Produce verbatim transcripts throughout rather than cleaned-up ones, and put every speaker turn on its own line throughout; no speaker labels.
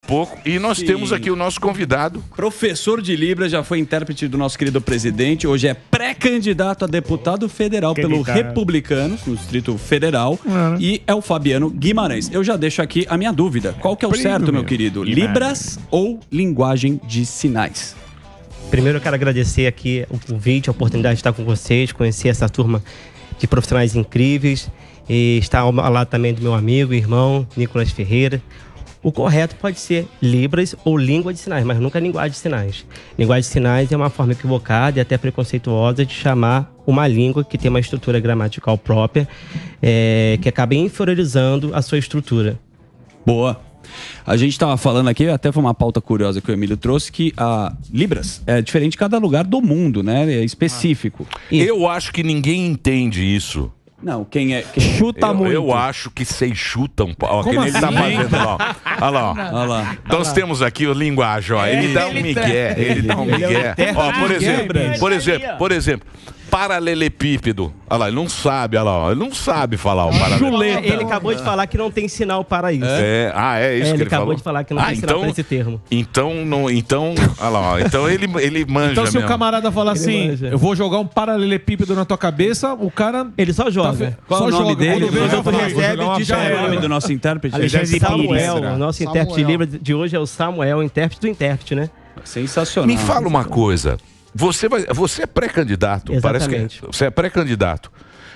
pouco. E nós
Sim.
temos aqui o nosso convidado.
Professor de Libras, já foi intérprete do nosso querido presidente. Hoje é pré-candidato a deputado federal pelo
Candidato.
Republicanos, no Distrito Federal. E é o Fabiano Guimarães. Eu já deixo aqui a minha dúvida. Qual que é o
Primo,
certo, meu
meu.
querido?
Guimarães.
Libras ou linguagem de sinais?
Primeiro eu quero agradecer aqui o convite, a oportunidade de estar com vocês, conhecer essa turma de profissionais incríveis e estar ao lado também do meu amigo e irmão, Nicolas Ferreira. O correto pode ser Libras ou língua de sinais, mas nunca linguagem de sinais. Linguagem de sinais é uma forma equivocada e até preconceituosa de chamar uma língua que tem uma estrutura gramatical própria, é, que acaba inferiorizando a sua estrutura.
Boa. A gente estava falando aqui, até foi uma pauta curiosa que o Emílio trouxe, que a Libras é diferente de cada lugar do mundo, né? É específico.
Eu acho que ninguém entende isso.
Não, quem é... Quem...
Chuta
eu,
muito.
eu acho que vocês chutam. Ó, que
Como
nem ele tá
assim?
fazendo lá. ó. Olha lá, ó.
Olha lá.
Então nós temos aqui o linguagem, ó. Ele dá um migué, ele dá um migué. Ó, por exemplo, por exemplo, por exemplo, paralelepípedo. Olha lá, ele não sabe, olha lá, ó. Ele não sabe falar o paralelepípedo.
Ele acabou de falar que não tem sinal para isso.
É, ah, é isso
É,
que
ele
ele
acabou
falou?
de falar que não
ah,
tem sinal
então,
para esse termo.
Então, não, então, olha lá, ó. Então ele, ele manja
Então, se
mesmo.
o camarada falar assim,
manja.
eu vou jogar um paralelepípedo na tua cabeça, o cara...
Ele só joga.
Qual
só
é o nome
joga.
dele?
Quando vê, já
Quando
fala,
recebe,
vou jogar uma
diz já
Qual é o
era.
nome do nosso intérprete?
Alexandre Samuel,
Pires.
o nosso intérprete de Libras de hoje é o Samuel, o intérprete do intérprete, né?
Sensacional.
Me fala uma coisa. Você, vai, você é pré-candidato. Parece que
Exatamente.
você é pré-candidato.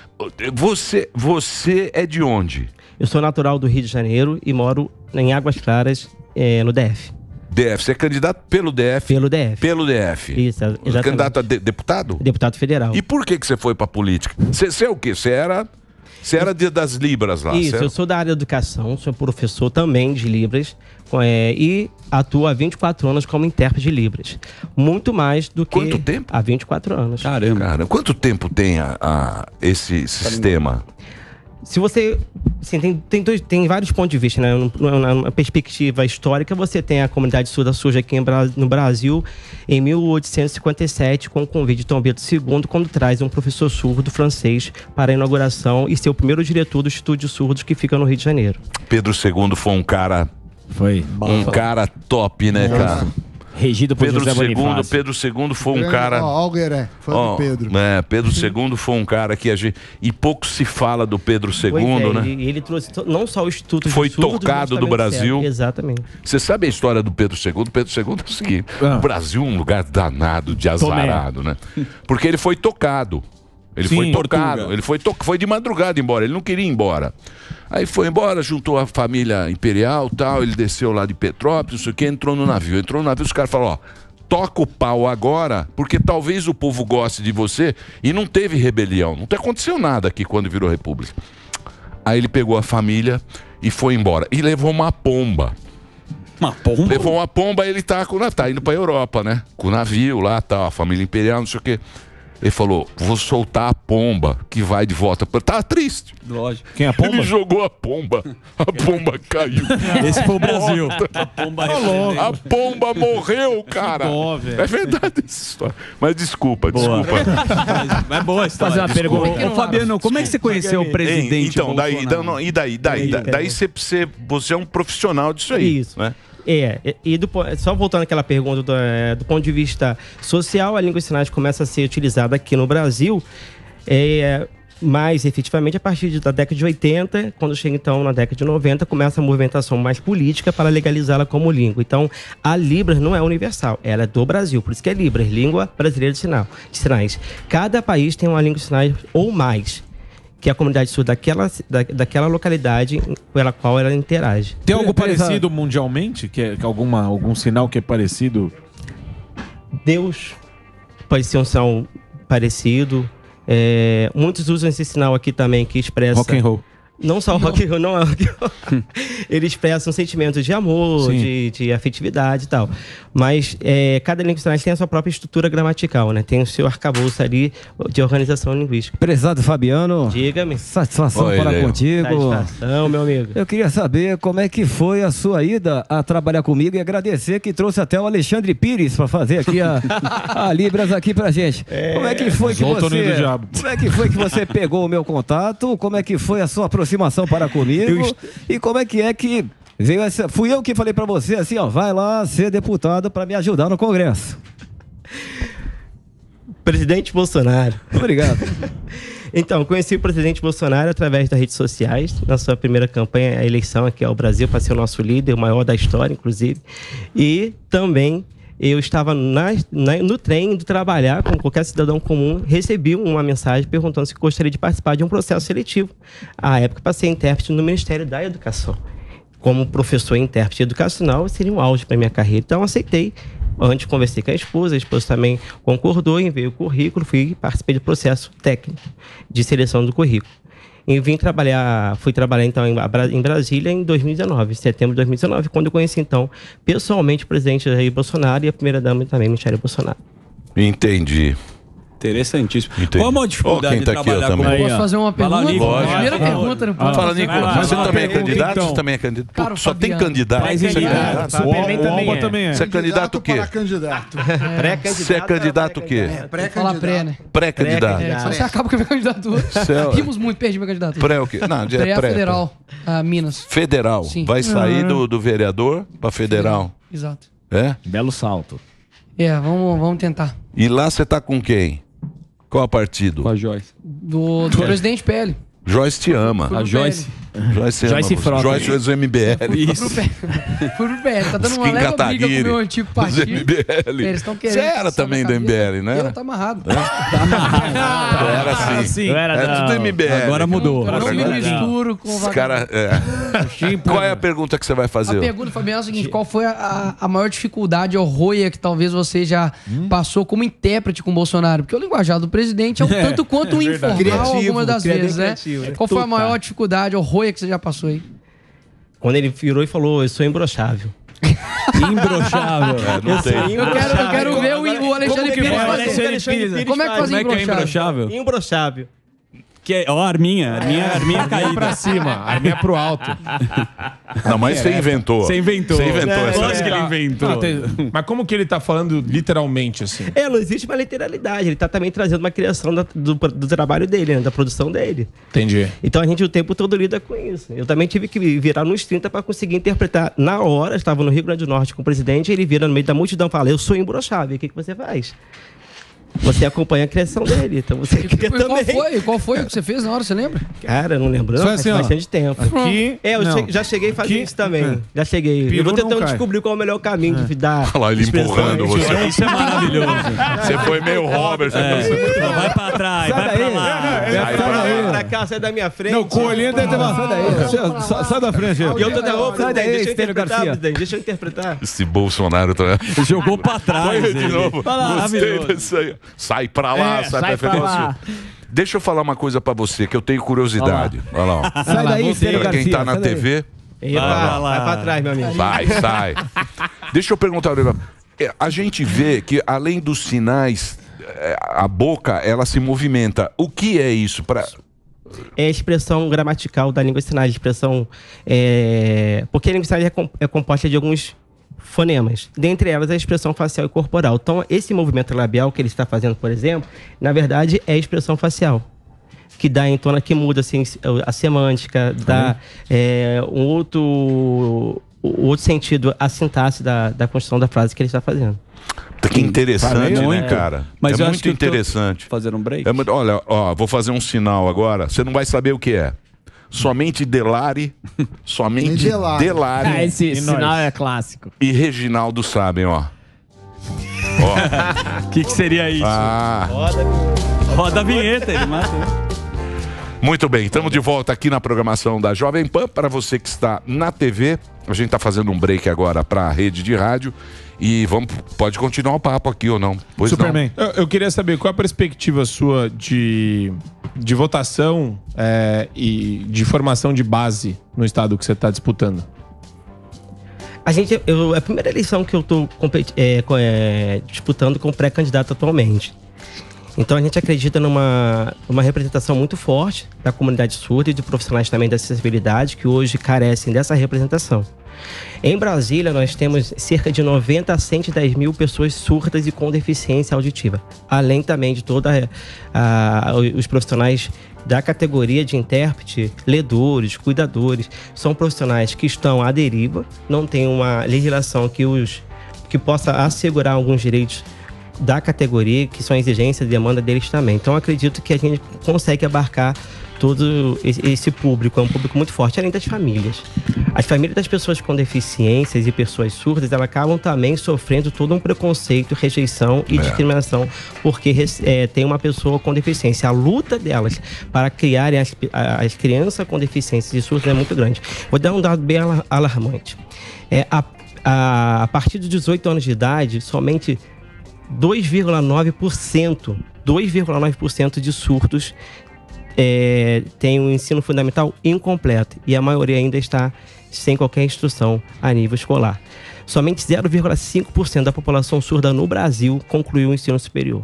Você, você é de onde?
Eu sou natural do Rio de Janeiro e moro em Águas Claras, é, no D F.
D F. Você é candidato pelo D F?
Pelo D F.
Pelo D F.
Isso, exatamente.
Candidato a de- deputado?
Deputado federal.
E por que, que você foi pra política? Você, você é o quê? Você era, você era de- das Libras lá,
Isso,
certo?
eu sou da área da educação, sou professor também de Libras com- é, e atuo há vinte e quatro anos como intérprete de Libras. Muito mais do que...
Quanto tempo?
Há vinte e quatro anos.
Caramba.
Cara, quanto tempo tem a, a- esse sistema?
Se você... Assim, tem, tem, dois, tem vários pontos de vista, né? Numa, numa perspectiva histórica, você tem a comunidade surda surge aqui em Bra- no Brasil em mil oitocentos e cinquenta e sete, com o convite de Dom Pedro segundo, quando traz um professor surdo francês para a inauguração e ser o primeiro diretor do Instituto de Surdos que fica no Rio de Janeiro.
Pedro segundo foi um cara,
Foi.
um cara top, né, cara?
Regido por
Pedro
José
segundo,
Bonifácio.
Pedro segundo foi um cara...
Ó, Algueré, foi
Ó,
do Pedro.
É, Pedro segundo foi um cara que a gente... E pouco se fala do Pedro segundo,
Pois é,
né?
Ele, ele trouxe to- não só o Instituto
Foi
de Surdos,
tocado
mas
do
também o
Brasil.
C E R. Exatamente.
Você sabe a história do Pedro segundo? Pedro segundo é o seguinte:
Ah.
o Brasil é um lugar danado de azarado, né? Porque ele foi tocado. Ele
Sim,
foi tocado.
Portugal.
Ele foi, to... foi de madrugada embora. Ele não queria ir embora. Aí foi embora, juntou a família imperial tal. Ele desceu lá de Petrópolis, não sei o que, entrou no navio. Entrou no navio, os caras falaram: ó, toca o pau agora, porque talvez o povo goste de você. E não teve rebelião. Não aconteceu nada aqui quando virou república. Aí ele pegou a família e foi embora. E levou uma pomba.
Uma pomba?
Levou uma pomba, ele tá, com, tá indo pra Europa, né? Com o navio lá, tá, a família imperial, não sei o quê. Ele falou: vou soltar a pomba que vai de volta. pra- Tá triste.
Lógico.
Quem é a pomba?
Ele jogou a pomba. A pomba caiu.
Esse foi o Brasil.
A pomba
A pomba morreu, cara.
dó, velho.
É verdade essa história. Mas desculpa, desculpa.
É boa a história.
Fazer uma
Desculpa.
pergunta.
Ô, Fabiano, como é que você conheceu o presidente
Hein, então, daí,
Bolsonaro?
não, e daí? Daí, daí, daí você, você, você é um profissional disso aí.
Isso.
Né?
É, e- e do po- só voltando àquela pergunta do, é, do ponto de vista social, a língua de sinais começa a ser utilizada aqui no Brasil, é, mais efetivamente a partir de- da década de oitenta, quando chega então na década de noventa, começa a movimentação mais política para legalizá-la como língua. Então, a Libras não é universal, ela é do Brasil, por isso que é Libras, Língua Brasileira de, sinal, de Sinais. Cada país tem uma língua de sinais ou mais, que é a comunidade surda daquela, da, daquela localidade pela qual ela interage.
Tem algo
Beleza.
parecido mundialmente? Que é que alguma, algum sinal que é parecido?
Deus pode ser um sinal parecido. É, muitos usam esse sinal aqui também que expressa...
Rock and roll.
Não só o rock and roll, não é rock and roll. Ele expressa um sentimento de amor,
Sim.
de, de afetividade e tal. Mas é, cada língua de sinais tem a sua própria estrutura gramatical, né? Tem o seu arcabouço ali de organização linguística.
Prezado Fabiano,
Diga-me.
satisfação
Oi,
falar
Leo.
contigo.
Satisfação, meu amigo.
Eu queria saber como é que foi a sua ida a trabalhar comigo e agradecer que trouxe até o Alexandre Pires para fazer aqui a, a Libras aqui pra gente. Como é que foi que
Solta o ninho do
você...
diabo.
Como é que foi que você pegou o meu contato? Como é que foi a sua aproximação para comigo? E como é que é que Veio essa, fui eu que falei pra você assim, ó, vai lá ser deputado pra me ajudar no Congresso.
Presidente Bolsonaro.
Obrigado.
Então, conheci o presidente Bolsonaro através das redes sociais, na sua primeira campanha, a eleição aqui ao Brasil, para ser o nosso líder, o maior da história, inclusive. E também eu estava na, na, no trem indo trabalhar, como qualquer cidadão comum, recebi uma mensagem perguntando se gostaria de participar de um processo seletivo. À época, passei intérprete no Ministério da Educação. Como professor e intérprete educacional, seria um auge para minha carreira. Então, aceitei. Antes conversei com a esposa, a esposa também concordou, enviei o currículo, fui e participei do processo técnico de seleção do currículo. E vim trabalhar, fui trabalhar então em, em Brasília em dois mil e dezenove, em setembro de dois mil e dezenove, quando eu conheci então pessoalmente o presidente Jair Bolsonaro e a primeira-dama também, Michele Bolsonaro.
Entendi.
Interessantíssimo.
Entendi.
Qual a maior dificuldade
Ó, quem tá
de
aqui, ó,
trabalhar
também.
com...
Aí,
Posso fazer uma pergunta?
Lógico.
Primeira
Fala.
pergunta, não pode
Fala,
fazer.
Nicolas.
Vai lá.
Você também é candidato?
Então.
Você também é candidato?
Cara,
Pô, só tem
Fabiano.
candidato.
Vai
Você é
candidato.
candidato?
O Alba também é.
Você é candidato o quê?
Para candidato.
Pré-candidato.
Você é candidato o quê?
Falar pré, né?
Pré-candidato.
É, senão você acaba com a minha candidatura.
Céu.
Rimos muito, perdi minha candidatura.
Pré o quê? Não, é
Pré,
pré.
federal, a Minas.
Federal.
Sim.
Vai sair do, do vereador pra federal.
Exato.
É?
Belo salto.
É, vamos, vamos tentar.
E lá você tá com quem? Qual partido?
Com a Joyce.
Do, do presidente P L.
Joyce te ama.
Fui
A
pro
Joyce.
Joyce,
Joyce
ama você.
Frota.
Joyce é do M B L.
P L. Fui pro P L. Tá dando uma
Skin
leve briga com o
Kataguiri.
meu antigo
Do
partido.
M B L.
Eles estão querendo.
Você era
passar
também
na
do M B
cabeça.
L, não era?
Eu, tá amarrado.
Eu era assim.
Sim.
Eu era
Era
da-
tudo M B L.
Agora mudou.
Eu não me
Agora-
misturo com o
Os
vagabundo.
cara, é. Qual é a pergunta que você vai
A
fazer?
pergunta, Fabiano, é a seguinte: qual foi a, a maior dificuldade ou roia que talvez você já passou como intérprete com o Bolsonaro? Porque o linguajar do presidente é um tanto quanto informal
Criativo,
algumas das
cria- bem
vezes, né?
criativo, né?
Qual foi a
Tuta.
maior dificuldade ou roia que você já passou aí?
Quando ele virou e falou, eu sou imbrochável.
Imbrochável.
É, não tem.
Eu quero, eu quero ver o, o Alexandre Pires
é o
fazer.
Alexandre Pires?
Como é que faz
Como é que é imbrochável?
Imbrochável.
Que é, ó, a arminha. A arminha, a arminha
Arminha pra
caída.
cima, arminha pro alto.
Não, mas você inventou.
Você inventou.
Você inventou essa.
Lógico que ele inventou.
Não, tem- Mas como que ele tá falando literalmente assim?
É, não existe uma literalidade. Ele tá também trazendo uma criação da- do, do trabalho dele, né? Da produção dele.
Entendi.
Então a gente o tempo todo lida com isso. Eu também tive que virar nos trinta para conseguir interpretar. Na hora, estava no Rio Grande do Norte com o presidente, ele vira no meio da multidão e fala, eu sou imbrochável. O que, que você faz? Você acompanha a criação dele, então você cria
Qual
também.
foi? Qual foi o que você fez na hora, você lembra?
Cara, não lembro, não,
Só
faz
assim, ó.
bastante tempo.
Aqui.
É, eu
não.
che- já cheguei a fazer
Aqui-
isso também.
É.
Já cheguei.
Peru
eu vou
não
tentando
cai.
descobrir qual é o melhor caminho de dar.
Olha lá, ele
expressão.
empurrando você.
Isso é maravilhoso.
Você foi meio Robert. você
É. Vai pra trás,
Sai
vai pra
daí.
lá.
Sai
Sai
pra
daí,
lá.
pra cá, sai da minha frente.
Não, com o olhinho deve ter uma.
Sai daí. Sai, sai da frente.
E eu tô da
Sai daí,
deixa eu
Estênio
interpretar,
Garcia.
presidente, deixa eu interpretar.
Esse Bolsonaro tá...
Jogou pra trás.
Põe de
ele.
novo.
Fala,
Gostei
maravilhoso.
disso aí. Sai pra lá,
É,
sai,
sai
pra
pra
frente.
lá.
Deixa eu falar uma coisa pra você, que eu tenho curiosidade. Olha lá, ó.
Sai daí, Estênio
Pra quem
Garcia.
tá na
sai daí.
T V,
Epa,
lá.
vai pra trás, meu amigo.
vai, sai. Deixa eu perguntar um negócio. É, a gente vê que, além dos sinais, é, a boca, ela se movimenta. O que é isso? Pra...
É a expressão gramatical da língua de sinais, expressão... É... Porque a língua de sinais é, com- é composta de alguns fonemas. Dentre elas, a expressão facial e corporal. Então, esse movimento labial que ele está fazendo, por exemplo, na verdade, é a expressão facial. Que dá em torno, que muda assim, a semântica, dá é, um outro, um outro sentido, a sintaxe da, da construção da frase que ele está fazendo.
Que interessante,
Falei,
né,
muito.
cara?
Mas
é
eu acho
muito
que eu tô-
interessante.
Fazer um break?
É muito- olha, ó, vou fazer um sinal agora. Você não vai saber o que é. Somente Delari, somente
Delari.
Delari,
Ah, esse
E
sinal
nós?
é clássico.
e Reginaldo sabem, ó. Ó.
O que, que seria isso?
Ah,
Roda a vinheta, ele matou.
muito bem. Estamos de volta aqui na programação da Jovem Pan. Para você que está na T V, a gente está fazendo um break agora para a rede de rádio. E vamos, pode continuar o papo aqui ou não? Pois
Superman, eu, eu queria saber qual a perspectiva sua de, de votação é, e de formação de base no estado que você está disputando.
A gente, eu, é a primeira eleição que eu estou é, co- é, disputando como pré-candidato atualmente. Então a gente acredita numa uma representação muito forte da comunidade surda e de profissionais também da acessibilidade que hoje carecem dessa representação. Em Brasília, nós temos cerca de noventa a cento e dez mil pessoas surdas e com deficiência auditiva, além também de todos os profissionais da categoria de intérprete, ledores, cuidadores. São profissionais que estão à deriva, não tem uma legislação que, os, que possa assegurar alguns direitos da categoria, que são exigências e demanda deles também. Então, acredito que a gente consegue abarcar todo esse público, é um público muito forte, além das famílias. As famílias das pessoas com deficiências e pessoas surdas, elas acabam também sofrendo todo um preconceito, rejeição e é. discriminação, porque é, tem uma pessoa com deficiência. A luta delas para criarem as, as crianças com deficiências e surdas é muito grande. Vou dar um dado bem alarmante. É, a, a, a partir dos dezoito anos de idade, somente dois vírgula nove por cento dois vírgula nove por cento de surdos é, tem um ensino fundamental incompleto e a maioria ainda está sem qualquer instrução a nível escolar. Somente zero vírgula cinco por cento da população surda no Brasil concluiu o ensino superior.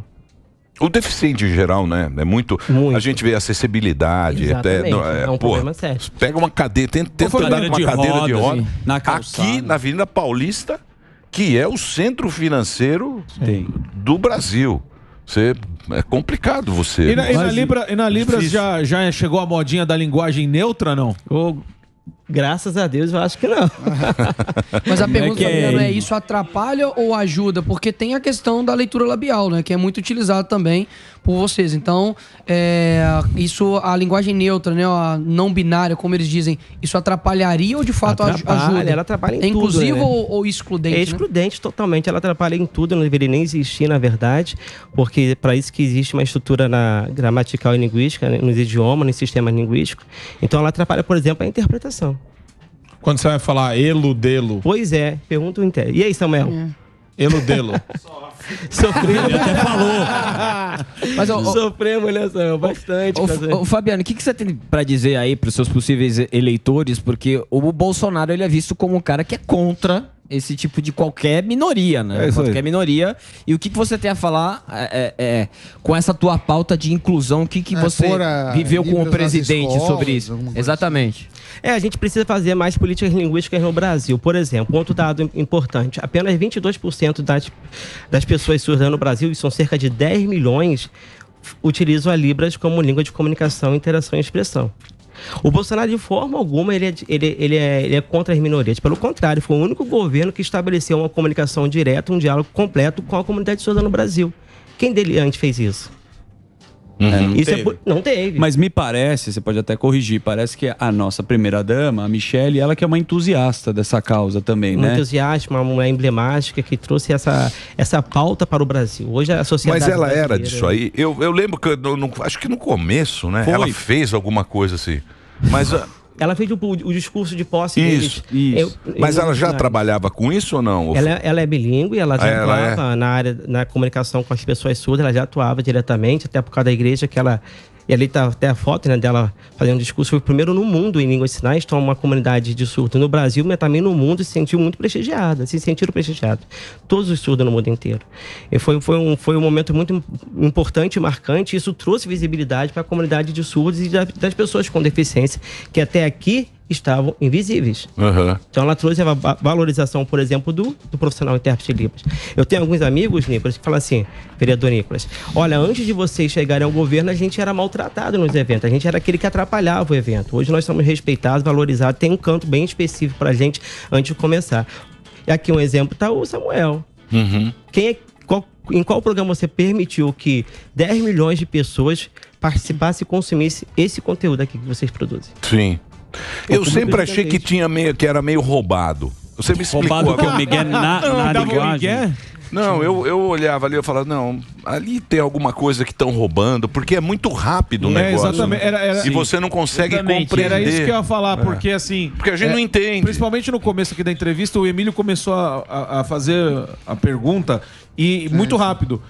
O deficiente em geral, né? É muito. muito. A gente vê acessibilidade.
Exatamente.
Até, é,
é um
pô,
problema sério.
Pega uma cadeira, tenta, tenta andar com uma
de
cadeira
roda,
de roda.
assim, na calçada.
Aqui na Avenida Paulista, que é o centro financeiro
Sim.
do Brasil. Você, é complicado você.
E na, e na, Libra, e na Libras já, já chegou a modinha da linguagem neutra, não?
Oh, graças a Deus, eu acho que não.
Mas a pergunta,
é que é...
Fabiano, é isso atrapalha ou ajuda? Porque tem a questão da leitura labial, né? Que é muito utilizado também por vocês. Então, é, isso, a linguagem neutra, né? A não binária, como eles dizem, isso atrapalharia ou de fato
atrapalha,
ajuda?
Ela atrapalha em
é
tudo. É
inclusivo
né?
ou, ou excludente?
É excludente, né? Totalmente. Ela atrapalha em tudo, não deveria nem existir, na verdade, porque para isso que existe uma estrutura na gramatical e linguística, né? Nos idiomas, nos sistemas linguísticos. Então, ela atrapalha, por exemplo, a interpretação.
Quando você vai falar eludelo.
Pois é, pergunta o inteiro. E aí, Samuel?
É.
Eludelo.
Sofremos.
Ele até falou.
Mas, ó, ó,
Sofremos, né, Samuel? Bastante.
Ô, ô, Fabiano, o que, que você tem pra dizer aí pros seus possíveis eleitores? Porque o Bolsonaro, ele é visto como um cara que é contra esse tipo de qualquer minoria, né?
É
qualquer minoria. E o que, que você tem a falar é, é, é, com essa tua pauta de inclusão? O que, que
É,
você
pôr a
viveu com o
Libras nas
presidente
escolas,
sobre isso?
alguma coisa
Exatamente.
É, a gente precisa fazer mais políticas linguísticas no Brasil. Por exemplo, outro dado importante. Apenas vinte e dois por cento das, das pessoas surdas no Brasil, e são cerca de dez milhões, utilizam a Libras como língua de comunicação, interação e expressão. O Bolsonaro, de forma alguma, ele é, ele, ele, é, ele é contra as minorias. Pelo contrário, foi o único governo que estabeleceu uma comunicação direta, um diálogo completo com a comunidade surda no Brasil. Quem dele antes fez isso?
Uhum.
Isso
Teve.
é por... Não teve.
Mas me parece, você pode até corrigir, parece que a nossa primeira-dama, a Michelle, ela que é uma entusiasta dessa causa também,
um
né?
entusiasta, uma mulher emblemática que trouxe essa, essa pauta para o Brasil. Hoje a sociedade
Mas ela era
brasileira-
disso aí. Eu, eu lembro que, eu não- acho que no começo, né?
Foi.
Ela fez alguma coisa assim. Mas, ah,
Ela fez o, o discurso de posse
Isso,
deles.
isso.
Eu-
mas
eu-
ela já
não.
trabalhava com isso ou não?
Ela, ela é bilíngue, ela já
Ah, ela
atuava na área, na comunicação com as pessoas surdas, ela já atuava diretamente, até por causa da igreja que ela... E ali tá até a foto, né, dela fazendo um discurso. Foi o primeiro no mundo em línguas de sinais. Então, uma comunidade de surdos no Brasil, mas também no mundo, se sentiu muito prestigiada. Se sentiram prestigiados. Todos os surdos no mundo inteiro. E foi, foi, um, foi um momento muito importante e marcante. Isso trouxe visibilidade para a comunidade de surdos e da, das pessoas com deficiência, que até aqui estavam invisíveis.
Uhum.
Então ela trouxe a va- valorização, por exemplo, do, do profissional intérprete de Libras. Eu tenho alguns amigos, Nicolas, que falam assim, vereador Nicolas, olha, antes de vocês chegarem ao governo, a gente era maltratado nos eventos, a gente era aquele que atrapalhava o evento. Hoje nós somos respeitados, valorizados, tem um canto bem específico pra gente antes de começar. E aqui um exemplo tá o Samuel.
Uhum.
Quem é, qual, em qual programa você permitiu que dez milhões de pessoas participassem e consumissem esse conteúdo aqui que vocês produzem?
Sim. Eu
público
sempre achei que
gigantesco.
tinha meio, que era meio roubado. Você me explicou
Roubado que
agora.
o Miguel na, na
dava
linguagem.
Miguel?
Não, eu, eu olhava ali e falava, não, ali tem alguma coisa que estão roubando, porque é muito rápido o
É,
negócio.
exatamente. Era- era-
E você não consegue
Exatamente,
compreender.
Era isso que eu ia falar, porque assim...
Porque a gente
é,
não entende.
Principalmente no começo aqui da entrevista, o Emílio começou a, a- a fazer a pergunta e muito rápido.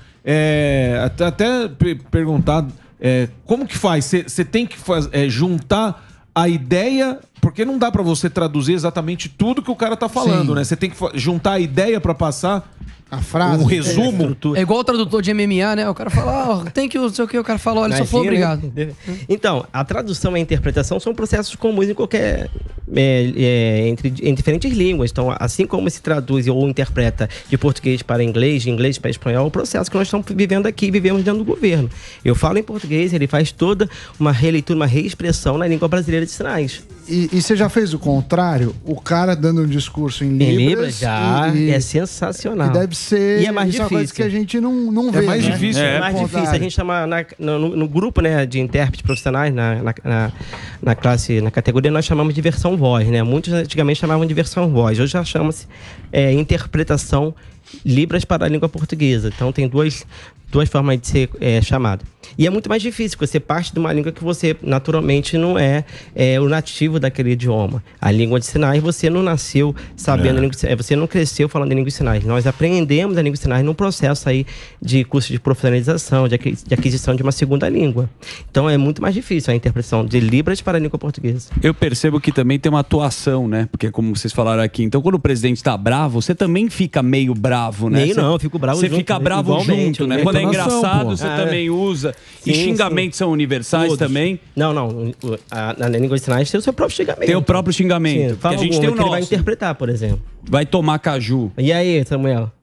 É, até até pe- perguntar é, como que faz? Você tem que faz, é, juntar a ideia, porque não dá pra você traduzir exatamente tudo que o cara tá falando,
Sim.
né? Você tem que fa- juntar a ideia pra passar.
A frase.
Um resumo.
É igual o tradutor de M M A, né? O cara fala, ó, tem que, não sei o que, o cara fala, olha, só foi
Imagina,
obrigado.
né? Então, a tradução e a interpretação são processos comuns em qualquer. É, é, entre, em diferentes línguas. Então, assim como se traduz ou interpreta de português para inglês, de inglês para espanhol, é o processo que nós estamos vivendo aqui, vivemos dentro do governo. Eu falo em português, ele faz toda uma releitura, uma reexpressão na língua brasileira de sinais.
E, e você já fez o contrário? O cara dando um discurso em Libras.
Em Libras, já.
e-
É sensacional.
Que deve ser.
E é mais
isso uma coisa
difícil.
que a gente não, não vê.
mais
né?
difícil,
É
É,
mais
o
difícil. A
contrário.
gente chama na- no, no grupo, né, de intérpretes profissionais, na, na, na, na classe, na categoria, nós chamamos de versão voz, né? Muitos antigamente chamavam de versão voz. Hoje já chama-se é, interpretação Libras para a língua portuguesa. Então tem duas, duas formas de ser é, chamado. E é muito mais difícil, porque você parte de uma língua que você naturalmente não é, é o nativo daquele idioma. A língua de sinais, você não nasceu sabendo a língua de sinais, você não cresceu falando a língua de sinais. Nós aprendemos a língua de sinais num processo aí de curso de profissionalização, de aqui- de aquisição de uma segunda língua. Então é muito mais difícil a interpretação de Libras para a língua portuguesa.
Eu percebo que também tem uma atuação, né? Porque como vocês falaram aqui, então quando o presidente tá bravo, você também fica meio bravo, né?
Meio
Você-
não, eu fico bravo
Você
junto,
fica
né?
bravo
Igualmente,
junto, né?
né?
Quando é
Entonação,
engraçado,
pô.
você
Ah,
também usa. E
Sim,
xingamentos são universais
Todos.
também.
Não, não. o- a- na língua de sinais tem o seu próprio xingamento.
Tem o próprio xingamento.
Sim,
porque
fala
a gente
alguma
tem o
que ele vai
nosso.
interpretar, por exemplo.
Vai tomar caju.
E aí, Samuel?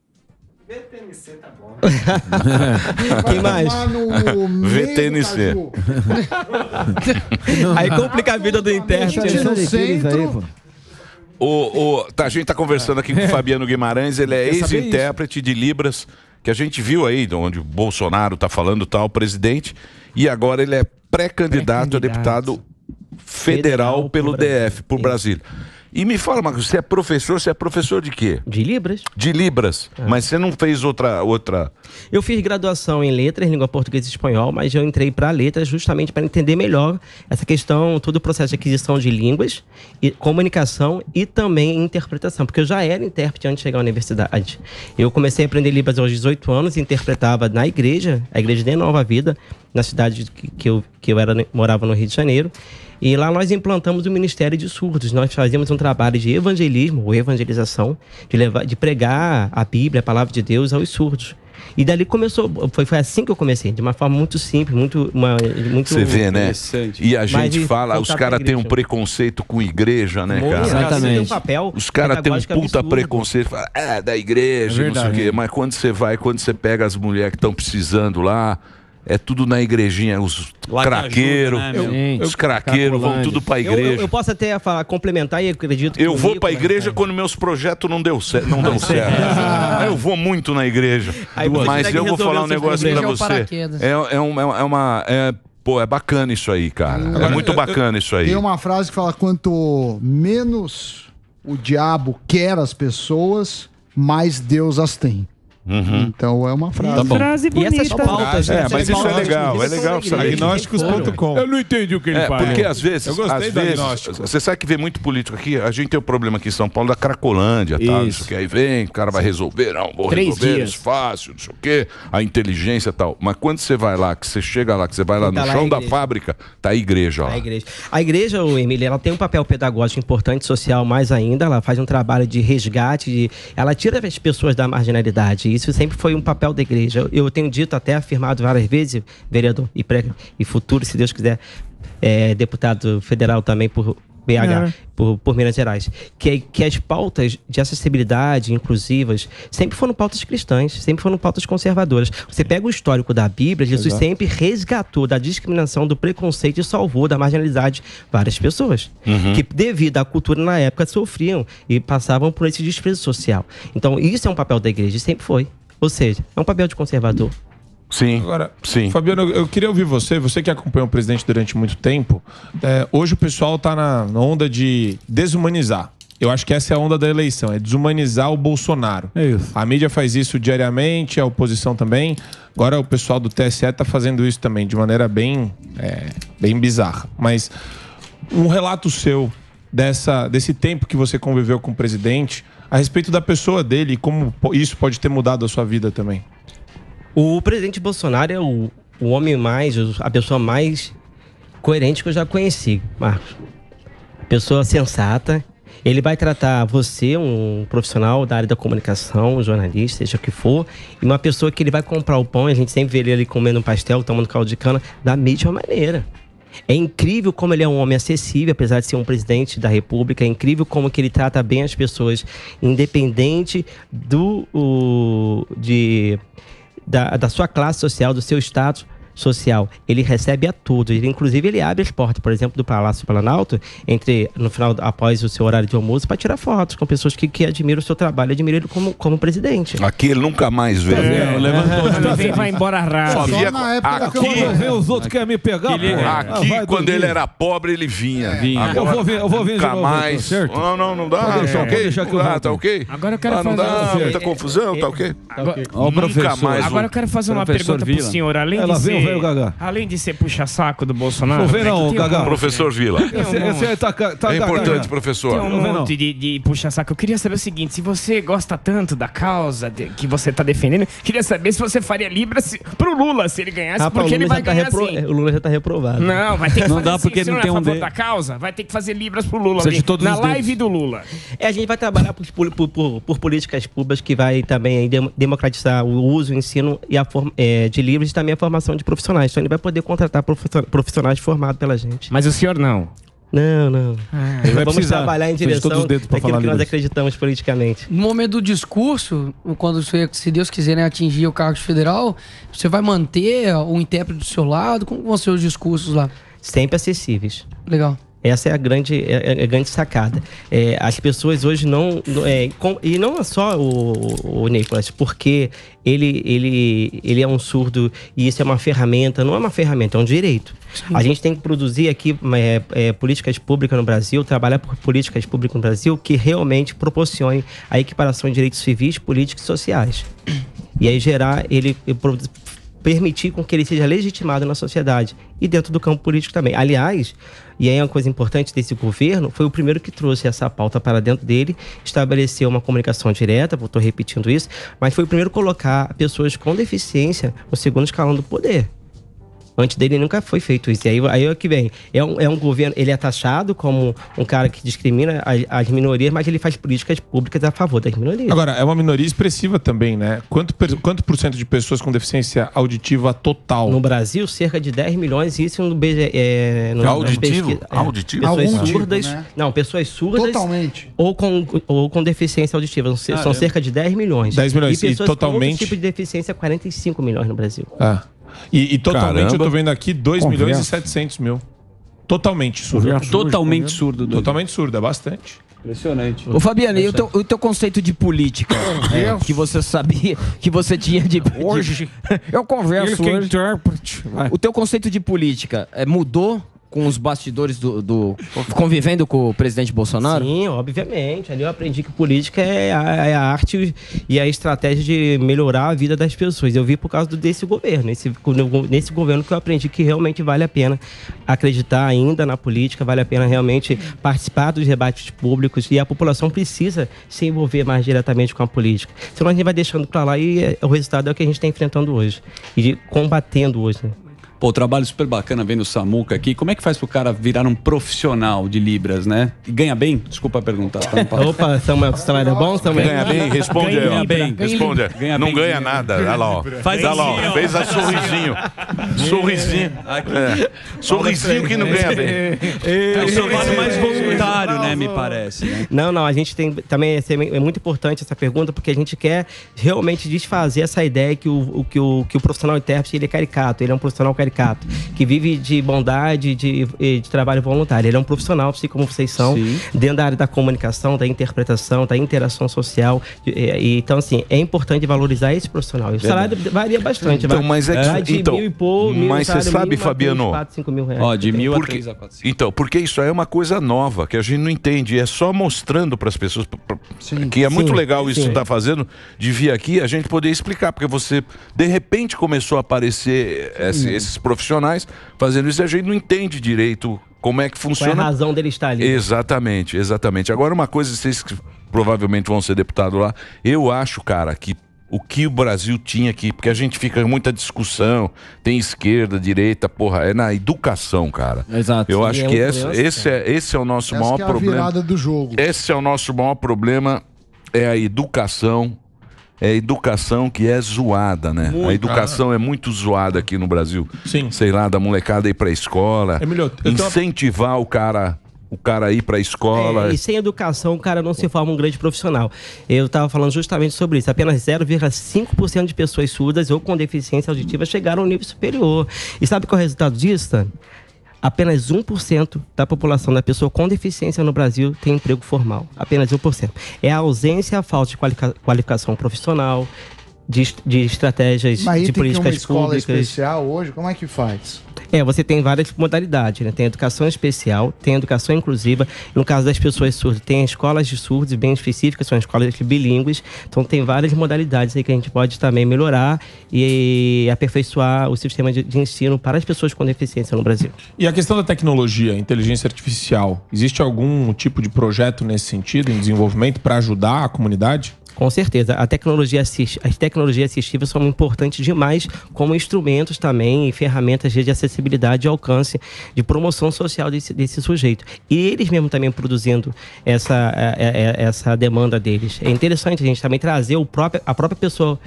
Quem mais?
Tomar no meio
V T N C.
do caju.
Aí complica a vida do
Deixa
intérprete.
ali no
Alexandre Pires aí,
centro.
pô.
O, o- tá, a gente tá conversando aqui com o Fabiano Guimarães, ele é
Quer saber
ex-intérprete de Libras, que a gente viu aí, de onde o Bolsonaro tá falando tal, presidente, e agora ele é pré-candidato a deputado federal
Federal
pelo
pro
D
Brasil.
F, por Brasília. E me fala, Marcos, você é professor, você é professor de quê?
De Libras?
De Libras, mas você não fez outra, outra...
Eu fiz graduação em letras, língua portuguesa e espanhol, mas eu entrei para letras justamente para entender melhor essa questão, todo o processo de aquisição de línguas, e comunicação e também interpretação, porque eu já era intérprete antes de chegar à universidade. Eu comecei a aprender Libras aos dezoito anos, interpretava na igreja, a igreja de Nova Vida, na cidade que, que eu, que eu era, morava no Rio de Janeiro. E lá nós implantamos o Ministério de Surdos. Nós fazíamos um trabalho de evangelismo, ou evangelização, de, levar, de pregar a Bíblia, a palavra de Deus aos surdos. E dali começou, foi, foi assim que eu comecei, de uma forma muito simples, muito... Uma, muito
Você vê, né?
Interessante.
E a
Mas
gente
e
fala, os
voltar pra
caras têm um
igreja?
preconceito com igreja, né,
Muito,
cara?
Exatamente. Tem um papel
Os caras têm um
pedagógico
puta
absurdo.
preconceito, fala, é, da igreja,
É
não sei o
verdade.
quê. Mas quando você vai, quando você pega as mulheres que estão precisando lá, é tudo na igrejinha, os
Lá que
craqueiros,
ajuda, né, meu?
os craqueiros vão tudo pra
Eu,
igreja.
eu, eu posso até falar, complementar e acredito que
Eu
o
vou
Nico,
pra
né,
igreja
cara?
quando meus projetos não deu certo, não dão certo. Eu vou muito na igreja.
Aí você
Mas
consegue
eu vou
resolver
falar um
os seus
negócio pra
problemas.
você.
Paraquedas.
É, é, um- é uma. É, pô, é bacana isso aí, cara. É
Agora,
muito
eu-
bacana isso aí.
Tem uma frase que fala: quanto menos o diabo quer as pessoas, mais Deus as tem.
Uhum.
Então é uma frase.
Tá bom.
Frase
E essas
bonita.
pautas...
É,
essas
mas isso é
pautas,
legal,
inclusive,
é legal
são da
saber.
igreja.
Agnósticos ponto com.
Eu não entendi o que ele
É,
né?
falou.
porque às vezes,
Eu gostei
às
do
vezes,
agnóstico.
você sabe que vê muito político aqui, a gente tem o problema aqui em São Paulo da Cracolândia, tal, não sei o que, aí vem, o cara vai resolver, não, vou
Três
resolver
dias.
isso fácil, não sei o que, a inteligência e tal. Mas quando você vai lá, que você chega lá, que você vai lá
Tá
no
lá
chão
a
da
igreja.
fábrica, tá a igreja lá.
A igreja. A igreja, ô, Emília, ela tem um papel pedagógico importante, social mais ainda. Ela faz um trabalho de resgate, de... ela tira as pessoas da marginalidade. Isso sempre foi um papel da igreja. Eu, eu tenho dito, até afirmado várias vezes, vereador e, pré, e futuro, se Deus quiser, é, deputado federal também por B H,
É.
por, por Minas Gerais, que, que as pautas de acessibilidade inclusivas sempre foram pautas cristãs, sempre foram pautas conservadoras. Você pega o histórico da Bíblia, Jesus
Exato.
sempre resgatou da discriminação, do preconceito e salvou da marginalidade várias pessoas que, devido à cultura na época, sofriam e passavam por esse desprezo social. Então, isso é um papel da igreja, e sempre foi. Ou seja, é um papel de conservador.
Sim,
Agora,
sim.
Fabiano, eu eu queria ouvir você, você que acompanhou o presidente durante muito tempo. É, hoje o pessoal está na, na onda de desumanizar. Eu acho que essa é a onda da eleição, é desumanizar o Bolsonaro.
É isso.
A mídia faz isso diariamente, a oposição também. Agora o pessoal do T S E está fazendo isso também, de maneira bem, é, bem bizarra. Mas um relato seu dessa, desse tempo que você conviveu com o presidente, a respeito da pessoa dele e como po- isso pode ter mudado a sua vida também.
O presidente Bolsonaro é o, o homem mais, a pessoa mais coerente que eu já conheci, Marcos. Pessoa sensata. Ele vai tratar você, um profissional da área da comunicação, um jornalista, seja o que for, e uma pessoa que ele vai comprar o pão, a gente sempre vê ele ali comendo um pastel, tomando caldo de cana, da mesma maneira. É incrível como ele é um homem acessível, apesar de ser um presidente da República. É incrível como que ele trata bem as pessoas, independente do, o, de, da, da sua classe social, do seu status social. Ele recebe a todos. Ele, inclusive, ele abre as portas, por exemplo, do Palácio Planalto, entre, no final, após o seu horário de almoço, para tirar fotos com pessoas que, que admiram o seu trabalho, admiram ele como, como presidente.
Aqui ele nunca mais veio.
É, levantou de
Vem, vai embora rápido.
Só via
na época
aqui,
que eu-
Quando vê os outros querem me pegar,
Aqui,
pô. Ah, vai
quando
dormir.
ele era pobre, ele vinha.
Vinha.
Agora,
Eu vou ver- eu vou ver de
nunca
novo,
mais.
tá certo?
Não, não, não dá.
Pode deixar,
tá
pode
ok?
deixar que eu
Não dá,
volto.
tá ok?
Agora eu quero
Ah, não
fazer
dá,
uma-
muita confusão, tá ok?
Agora,
Ó, o
Nunca
professor.
mais.
agora eu quero fazer uma
Professor
pergunta
Vila.
pro senhor. Além
Ela
de
veio,
ser,
veio, Gagá.
além de ser puxa-saco do Bolsonaro...
Não vem não,
é que tem um
Gagá.
monte,
Professor Vila.
Tem um
Esse, esse aí tá, tá
É importante,
Gagá.
Tem
professor.
um
Não vem, não.
monte de, de puxa-saco. Eu queria saber o seguinte, se você gosta tanto da causa de- que você tá defendendo, queria saber se você faria Libras se, pro Lula, se ele ganhasse,
Rapaz,
porque
o
ele
Lula
vai
já tá
ganhar
repro-
sim.
O Lula já tá reprovado.
Não, vai ter que
Não
fazer
dá
sim,
porque
se
não
não é
tem
a
um
favor
de-
da causa, vai ter que fazer Libras pro Lula.
Precisa de
ali,
todos
na
os dedos.
live do Lula.
É, a gente vai trabalhar por, por, por, por políticas públicas que vai também aí dem- democratizar o uso, o ensino e a forma, é, de livros e também a formação de profissionais. Então ele vai poder contratar profissio- profissionais formados pela gente.
Mas o senhor não.
Não, não.
Ele vai
Vamos
precisar.
trabalhar em
Precisa de
direção
todos os dedos pra
daquilo
falar
que nós
Libras.
acreditamos politicamente.
No momento do discurso, quando você, se Deus quiser, né, atingir o cargo federal, você vai manter o intérprete do seu lado? Como vão ser os discursos lá?
Sempre acessíveis.
Legal.
Essa é a grande, é, é a grande sacada. É, as pessoas hoje não... não- É, com- e não é só o, o Nicolas, porque ele, ele, ele é um surdo e isso é uma ferramenta. Não é uma ferramenta, é um direito. A gente tem que produzir aqui é, é, políticas públicas no Brasil, trabalhar por políticas públicas no Brasil que realmente proporcionem a equiparação de direitos civis, políticos e sociais. E aí gerar ele... permitir com que ele seja legitimado na sociedade e dentro do campo político também. Aliás, e aí é uma coisa importante desse governo, foi o primeiro que trouxe essa pauta para dentro dele, estabeleceu uma comunicação direta, estou repetindo isso, mas foi o primeiro a colocar pessoas com deficiência no segundo escalão do poder. Antes dele nunca foi feito isso. E aí, aí é o que vem. É um, é um governo, ele é taxado como um cara que discrimina as, as minorias, mas ele faz políticas públicas a favor das minorias.
Agora, é uma minoria expressiva também, né? Quanto, per- quanto por cento de pessoas com deficiência auditiva total?
No Brasil, cerca de dez milhões, isso no B G E. No, nas
Auditivo?
pesquisas, é.
Auditivo?
Pessoas
Algum tipo,
surdas.
né?
Não, pessoas surdas.
Totalmente.
Ou com, ou com deficiência auditiva. São, são cerca de dez milhões.
dez milhões.
E
E
pessoas com
totalmente-
outro tipo de deficiência, quarenta e cinco milhões no Brasil.
Ah. E, e totalmente,
Caramba.
eu tô vendo aqui dois
Conversa.
milhões e setecentos mil. Totalmente surdo.
Totalmente surdo. Doido.
Totalmente surdo, é bastante.
Impressionante.
Ô Fabiano, e o teu, o teu conceito de política? É, que você sabia que você tinha de. de-
Hoje.
eu converso
Ele que é
hoje.
intérprete. Vai.
O teu conceito de política é, mudou com os bastidores do, do- convivendo com o presidente Bolsonaro?
Sim, obviamente. Ali eu aprendi que política é a, é a arte e a estratégia de melhorar a vida das pessoas. Eu vi por causa do- desse governo. Esse, nesse governo que eu aprendi que realmente vale a pena acreditar ainda na política, vale a pena realmente participar dos debates públicos e a população precisa se envolver mais diretamente com a política. Senão a gente vai deixando pra lá e é, o resultado é o que a gente está enfrentando hoje. E de- combatendo hoje, né?
Pô, trabalho super bacana vendo o Samuca aqui. Como é que faz pro cara virar um profissional de Libras, né? E ganha bem? Desculpa perguntar. Tá no papo.
Opa, Samuel, o salário é bom, Samuel?
Ganha bem? Responde aí, ó.
Ganha bem.
Responde.
Ganha
Não
bem.
ganha nada. Olha lá, ó.
Faz
Olha lá,
assim,
ó.
ó.
Fez a sorrisinho. Sorrisinho. É. Sorrisinho que não ganha bem.
É o trabalho mais voluntário, né? Me parece. Né?
Não, não, a gente tem também é sem- é muito importante essa pergunta porque a gente quer realmente desfazer essa ideia que o, o- que o, que o profissional intérprete ele é caricato, ele é um profissional caricato, que vive de bondade, de, de trabalho voluntário. Ele é um profissional, assim como vocês são,
Sim.
dentro da área da comunicação, da interpretação, da interação social. E, e, então, assim, é importante valorizar esse profissional. E o salário varia bastante.
Então,
vai,
mas é que-
vai de
então,
mil e pouco, mil,
mas você
salário
sabe,
mínimo, até
Fabiano,
uns quatro, cinco mil reais.
Ó, de mil a
Porque-
três a quatro.
Então, porque isso aí é uma coisa nova, que a gente não entende. É só mostrando para as pessoas p- p-
Sim.
que é muito
Sim,
legal isso
sim.
que tá fazendo, de vir aqui a gente poder explicar. Porque você, de repente, começou a aparecer esse- esses profissionais fazendo isso e a gente não entende direito como é que
Qual é a
funciona.
razão dele estar ali?
Exatamente, exatamente. Agora, uma coisa, vocês que provavelmente vão ser deputados lá, eu acho, cara, que o que o Brasil tinha aqui, porque a gente fica com muita discussão, tem esquerda, direita, porra, é na educação, cara.
Exato.
Eu
Sim,
acho
é
que
um
esse,
criança,
esse, é, esse é o nosso
Essa
maior
que é a
problema.
virada do jogo.
Esse é o nosso maior problema, é a educação. É a educação que é zoada, né?
Muito.
A educação é muito zoada aqui no Brasil.
Sim.
Sei lá, da molecada ir pra escola.
Emílio, eu tenho uma-
Incentivar o cara, o cara a ir pra escola.
É, e sem educação, o cara não se forma um grande profissional. Eu estava falando justamente sobre isso. Apenas zero vírgula cinco por cento de pessoas surdas ou com deficiência auditiva chegaram ao nível superior. E sabe qual é o resultado disso, Tânia? Apenas um por cento da população da pessoa com deficiência no Brasil tem emprego formal. Apenas um por cento. É a ausência e a falta de qualica- qualificação profissional, de, de estratégias
Mas aí
de
tem que ter uma
políticas
escola
públicas.
especial hoje, como é que faz?
É, você tem várias modalidades, né? Tem educação especial, tem educação inclusiva. No caso das pessoas surdas, tem escolas de surdos bem específicas, são escolas bilíngues. Então tem várias modalidades aí que a gente pode também melhorar e aperfeiçoar o sistema de, de ensino para as pessoas com deficiência no Brasil.
E a questão da tecnologia, inteligência artificial, existe algum tipo de projeto nesse sentido, em desenvolvimento, para ajudar a comunidade?
Com certeza. A tecnologia assist... As tecnologias assistivas são importantes demais como instrumentos também e ferramentas de acessibilidade e alcance de promoção social desse, desse sujeito. E eles mesmo também produzindo essa, é, é, essa demanda deles. É interessante a gente também trazer o próprio, a própria pessoa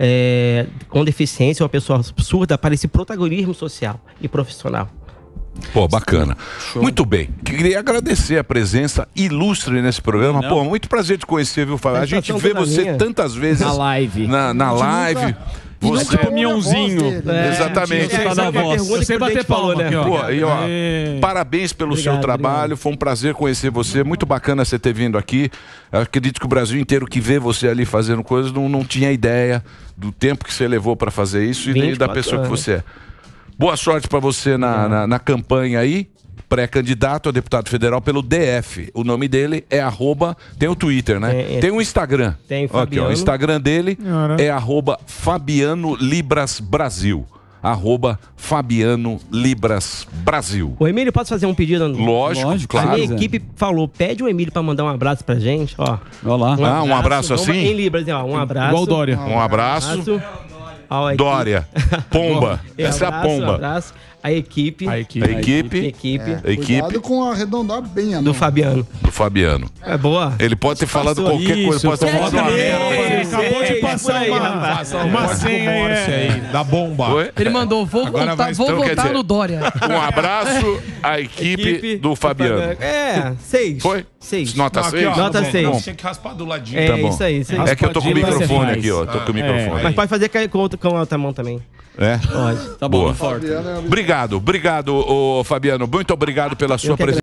é, com deficiência ou a pessoa surda para esse protagonismo social e profissional.
Pô, bacana. Muito bem. Queria agradecer a presença ilustre nesse programa.
Não.
Pô, muito prazer te conhecer, viu, Fábio? A gente vê
toda
você
minha.
tantas vezes
Na live.
Na, na live. Você
nunca ouviu a voz dele, né?
Exatamente.
É, essa é uma pergunta que
Você
o
bater
Dente falou,
palma
né?
aqui, ó.
Pô, e, ó,
É.
parabéns pelo seu
Obrigado,
trabalho.
obrigado.
Foi um prazer conhecer você. Muito bacana você ter vindo aqui. Eu acredito que o Brasil inteiro que vê você ali fazendo coisas não, não tinha ideia do tempo que você levou para fazer isso e da
vinte e quatro
pessoa que
anos.
você é. Boa sorte para você na, na, na campanha aí. Pré-candidato a deputado federal pelo D F. O nome dele é arroba, tem o Twitter, né?
É, é.
Tem o Instagram.
Tem,
Aqui, ó,
Fabiano.
o Instagram dele
Cara.
é arroba Fabiano Libras Brasil. Arroba Fabiano Libras Brasil.
O Emílio, posso fazer um pedido?
Lógico,
Lógico,
A
claro.
minha equipe falou, pede o Emílio para mandar um abraço pra gente, ó.
Olha lá.
Ah, um abraço
Vamos-
assim?
Em Libras, ó, um abraço.
Igual o Dória.
Um abraço.
Ao equipe.
Dória. Pomba.
Um
Essa é a
abraço, um
pomba.
abraço. A equipe.
A equipe.
A equipe.
Equipe.
A equipe
Cuidado com arredondar bem a mão.
Do Fabiano.
do Fabiano.
É boa.
Ele pode ter falado
Passou.
qualquer coisa, pode ter
Isso,
falado uma
pode
merda.
Você acabou de
Ei,
passar
por aí,
uma,
rapaz.
uma
Código
senha aí.
Morse
é.
aí, da bomba.
Oi?
Ele mandou, vou
Agora
votar,
vai-
vou
então, quer
votar
dizer-
no Dória.
Um abraço à equipe, do Fabiano.
É, seis.
Foi?
Seis.
Nota
Não, aqui,
seis?
ó,
Nota
bom,
seis.
bom, Tinha que raspar do ladinho.
É
Tá bom.
isso aí, isso aí.
É que eu tô com o
Raspadinho você
microfone
faz.
aqui, ó. Tô com o microfone.
Mas pode fazer com a outra, com a outra mão também.
É?
Pode.
Tá bom,
Boa.
forte.
Fabiano é
Obrigado, obrigado, ô, Fabiano. Muito obrigado pela sua
que
presença.